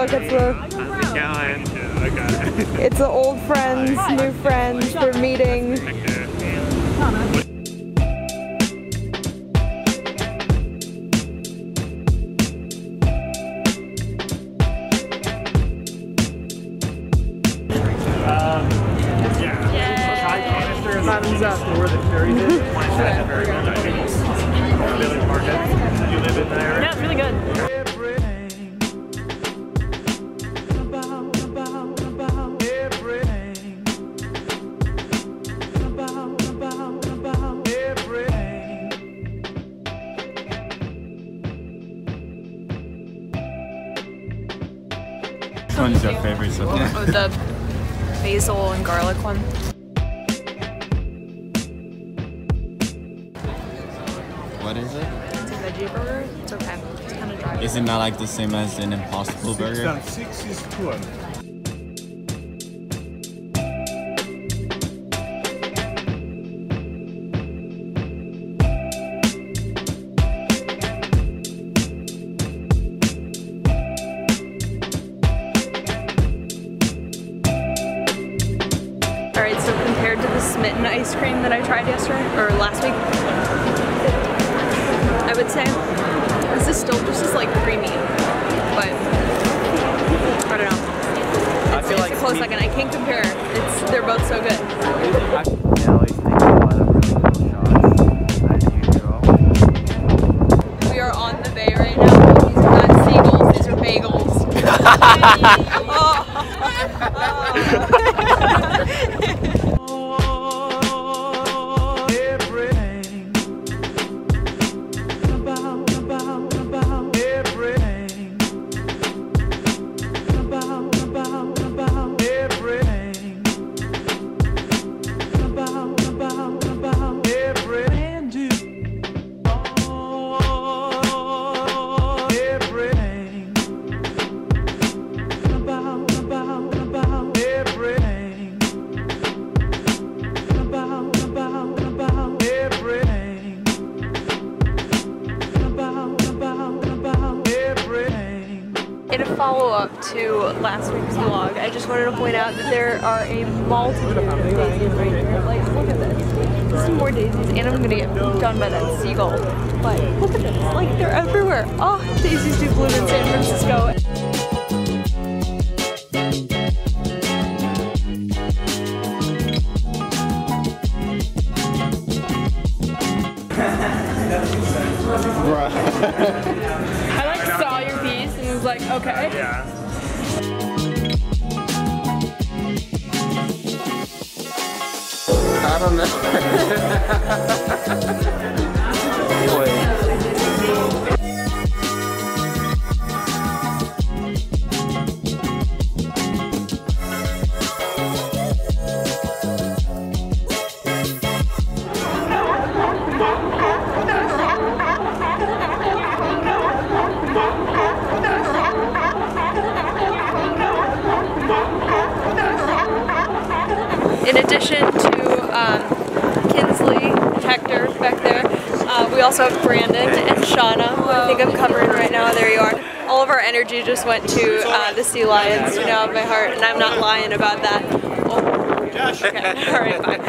like it's the... How's it going? Okay. It's the old friends, new friends, they're meeting. Bottoms up. Where the ferry is. At the ferry building. Village Market. You live in there? Yeah, it's really good. Which one's your favorite so far? Oh, the basil and garlic one. What is it? It's a veggie burger. It's okay. It's kind of dry. Is it not like the same as an Impossible Burger? 6 is 12. Alright, so compared to the Smitten ice cream that I tried yesterday, or last week, I would say this is still just as like creamy, but I don't know. I feel like it's a close second. I can't compare. They're both so good. Mallory's taking a lot of really cool shots, as usual. We are on the bay right now. These are not seagulls. These are bagels. In a follow-up to last week's vlog, I just wanted to point out that there are a multitude of daisies right here. Like, look at this. Some more daisies, and I'm gonna get done by that seagull. But look at this, like they're everywhere. Oh, daisies do bloom in San Francisco. I like saw your piece and was like, okay. Yeah. I don't know. In addition to Kinsley, Hector back there, we also have Brandon and Shauna, who I think I'm covering right now. There you are. All of our energy just went to the sea lions who now have my heart, and I'm not lying about that. Oh. Okay. All right, bye.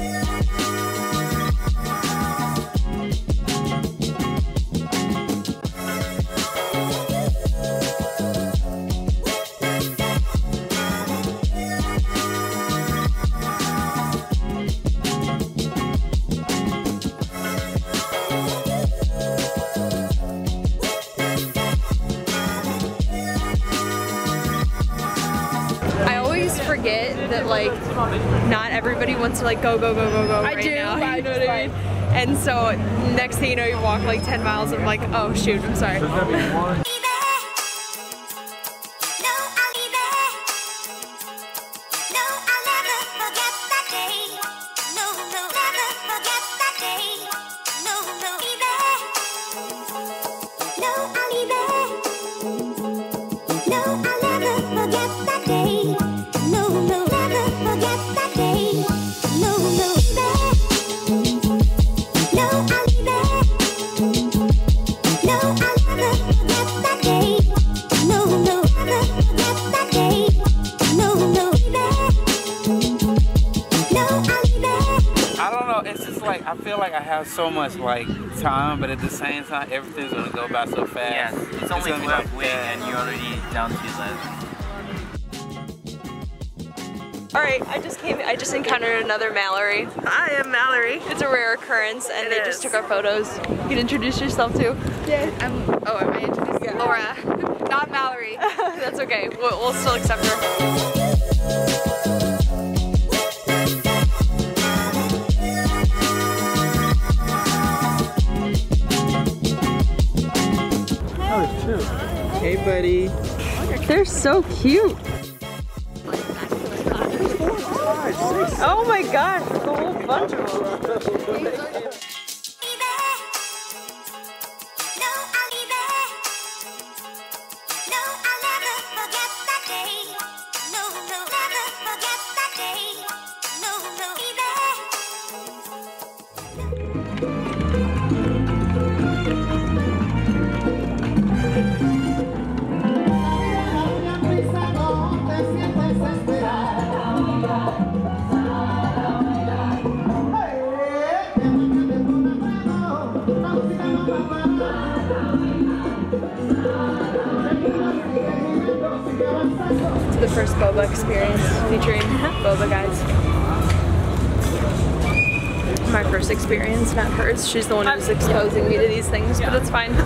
Forget that like not everybody wants to like go right now. I know what I mean? And so next thing you know, you walk like 10 miles and I'm like, oh shoot, I'm sorry. No, I'll never forget that. like, I feel like I have so much like time, but at the same time, everything's gonna go by so fast. Yes, it's only gonna be 12 like weeks that. and you're already down to 11. Alright, I just encountered another Mallory. Hi, I'm Mallory. It's a rare occurrence and they just is. took our photos. You can introduce yourself too. Yeah. am I introduced? Yeah. Laura, not Mallory. That's okay, we'll still accept her. Hey, buddy. They're so cute. Oh my gosh, there's a whole bunch of them. It's the first boba experience featuring boba guys. My first experience, not hers. She's the one who's exposing me to these things, but it's fine.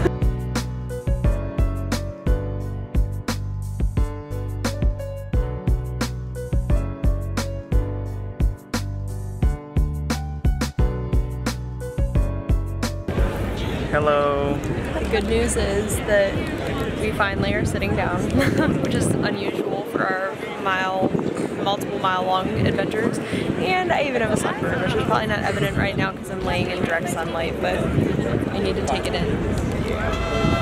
Hello. The good news is that we finally are sitting down, which is unusual for our multiple mile long adventures. And I even have a sunburn, which is probably not evident right now because I'm laying in direct sunlight, but I need to take it in.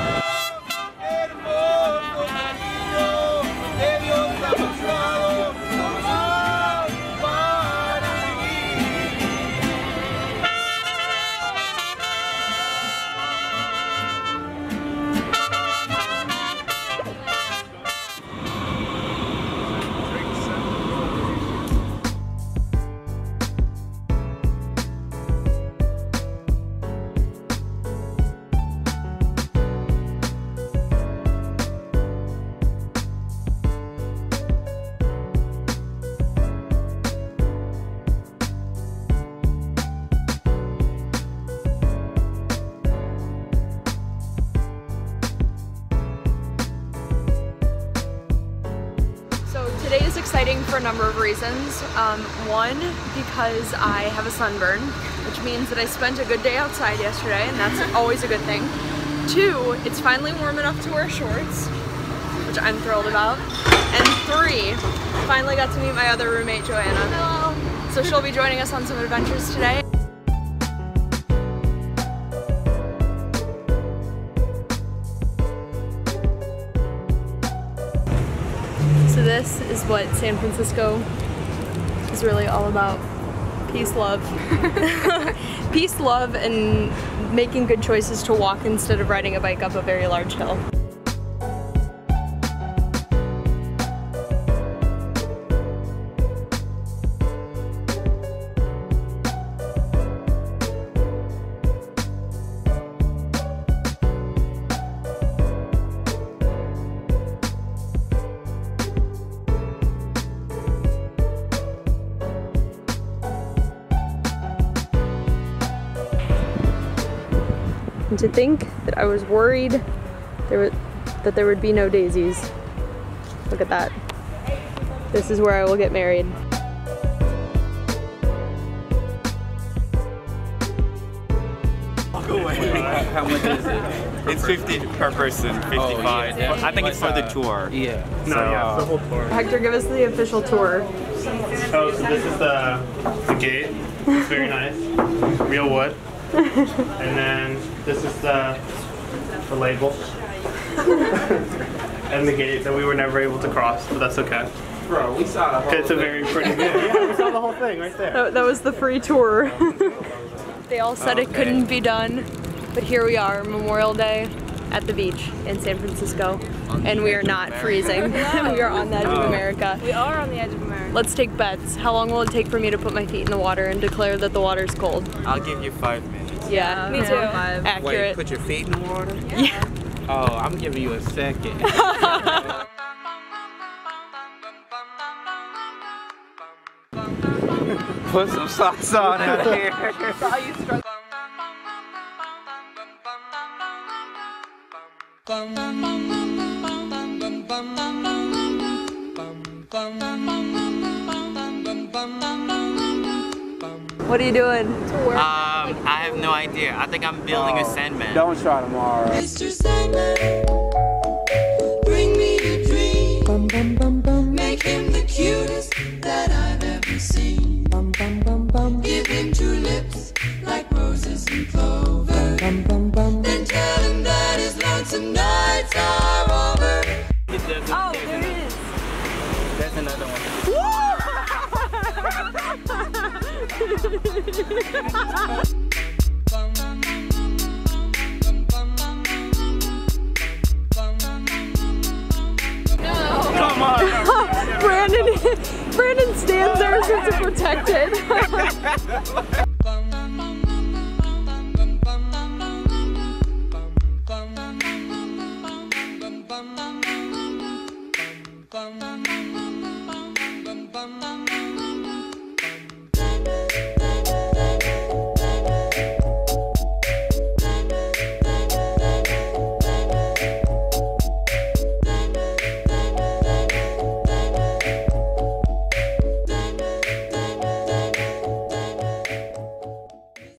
Today is exciting for a number of reasons. One, because I have a sunburn, which means that I spent a good day outside yesterday, and that's always a good thing. Two, it's finally warm enough to wear shorts, which I'm thrilled about. And three, finally got to meet my other roommate, Joanna. Hello. So she'll be joining us on some adventures today. So this is what San Francisco is really all about. Peace, love. Peace, love, and making good choices to walk instead of riding a bike up a very large hill. And to think that I was worried that there would be no daisies. Look at that. This is where I will get married. How much is it? It's 50 per person, 55. Oh, yeah. I think it's for the tour. Yeah. No, yeah, it's the whole tour. Hector, give us the official tour. Oh, so this is the gate. It's very nice. Real wood. And then this is the label. And the gate that we were never able to cross, but that's okay. Bro, we saw the whole It's a very pretty view. Yeah, we saw the whole thing right there. That was the free tour. They all said it couldn't be done, but here we are, Memorial Day at the beach in San Francisco. and we are not freezing. We are on the edge of America. We are on the edge of America. Let's take bets. How long will it take for me to put my feet in the water and declare that the water's cold? I'll give you 5 minutes. Yeah, me too. Accurate. Wait, put your feet in the water? Yeah. Oh, I'm giving you a second. Put some socks on out here. What are you doing? I have no idea. I think I'm building a Sandman. Don't try tomorrow. Mr. Sandman, bring me a dream. Make him the cutest that I've ever seen. Give him 2 lips like roses and clover. Then tell him that his lonesome nights are over. Oh, there it is. There's another one. Come on! Brandon stands there as if to protect it.